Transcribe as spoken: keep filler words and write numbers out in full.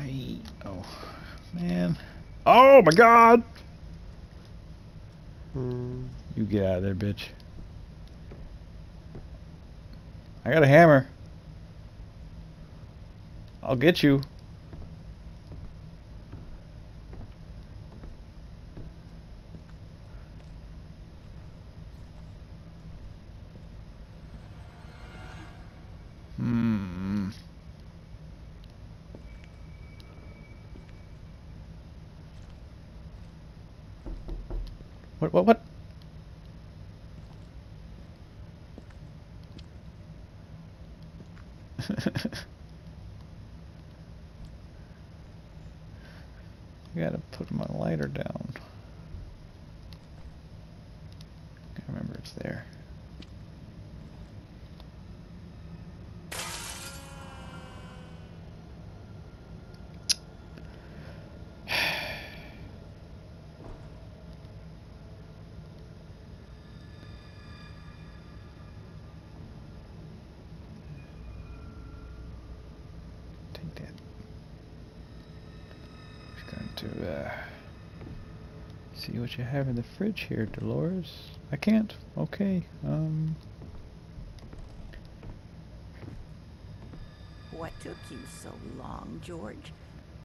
I... Oh, man. Oh, my God! Hmm. You get out of there, bitch. I got a hammer. I'll get you. Hmm. What, what, what? I gotta put my lighter down. I remember it's there. Take that. Just going to uh, see what you have in the fridge here, Dolores. I can't. Okay. Um. What took you so long, George?